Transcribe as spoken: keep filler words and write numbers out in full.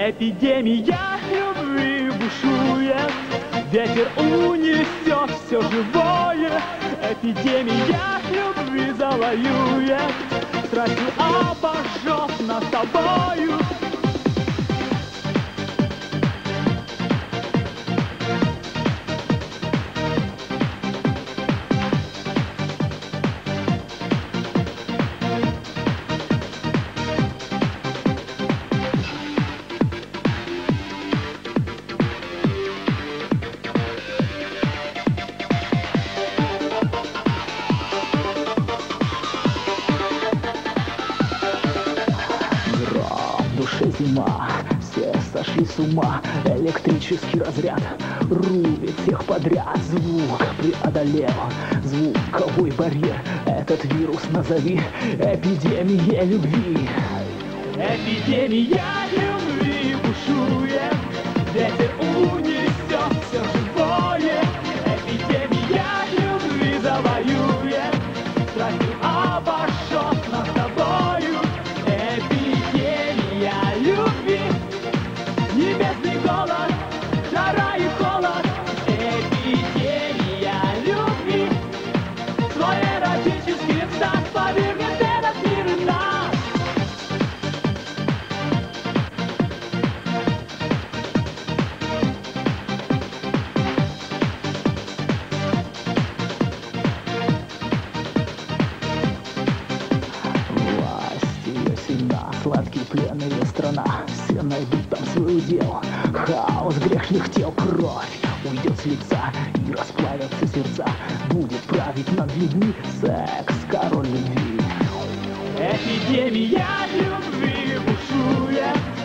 Эпидемия любви бушует, ветер унесет все живое. Эпидемия любви завоюет, страстью обожжет нас с тобою. Зима, все сошли с ума, электрический разряд рубит всех подряд. Звук преодолел звуковой барьер, этот вирус назови эпидемия любви. Эпидемия любви бушует, ветер унесет все живое. Эпидемия любви завоюет, страстью обожжет нас с тобою. Небесный голод, жара и холод, эпидемия любви. Свой эротический экстаз повергнет этот мир и нас. Власть ее сильна, сладкий плен ее страна. Все найдут там свой удел, хаос грешных тел, кровь уйдет с лица и расплавятся сердца. Будет править над людьми секс, король любви. Эпидемия любви бушует,